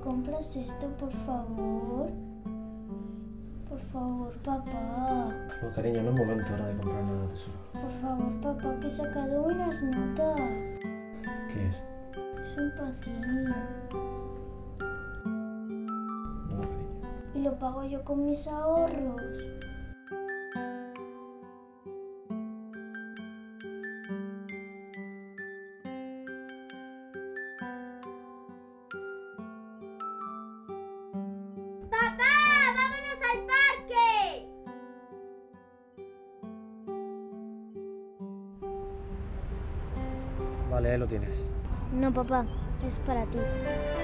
compras esto, por favor? Por favor, papá. No, cariño, no es momento ahora de comprar nada, tesoro. Por favor, papá, que he sacado buenas notas. ¿Qué es? Es un patín. No, cariño. Y lo pago yo con mis ahorros. ¡Papá! ¡Vámonos al parque! Vale, ahí lo tienes. No, papá, es para ti.